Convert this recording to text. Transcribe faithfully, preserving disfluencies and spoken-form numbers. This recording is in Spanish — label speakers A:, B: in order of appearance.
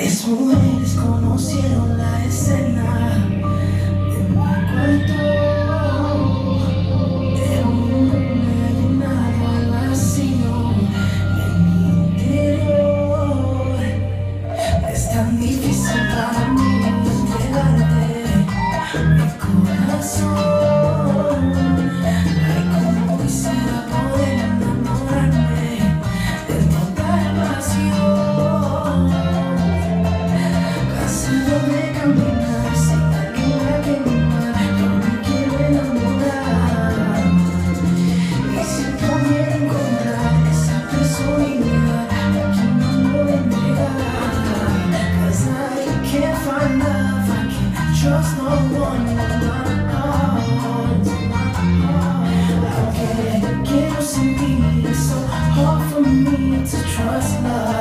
A: Varias mujeres conocieron la escena de mi cuarto, de un mundo llenado al vacío en mi interior. Es tan difícil para mí entregarte mi corazón. Ay, como quisiera poder enamorarme del total vacío. De caminar sin alguien que mirar, yo me quiero enamorar y siento miedo encontrar esa personalidad a quien no lo entregar. Cause I can't find love, I can't trust no one in my heart. Aunque quiero sentir, it's so hard for me to trust love.